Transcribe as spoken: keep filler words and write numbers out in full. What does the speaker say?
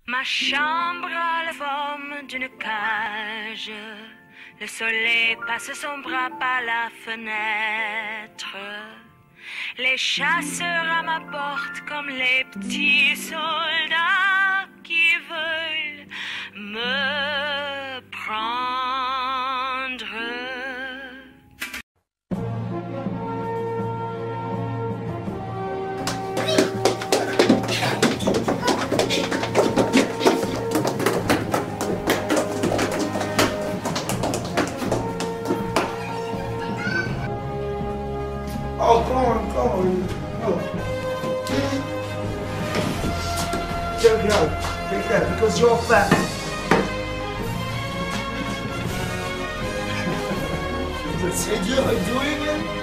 Ma chambre a la forme d'une cage. Le soleil passe son bras par la fenêtre. Les chasseurs à ma porte comme les petits soldats qui veulent me prendre. Oh, come on, come on. Oh. There we go. Take that, because you're fat. C'est dur à doing it.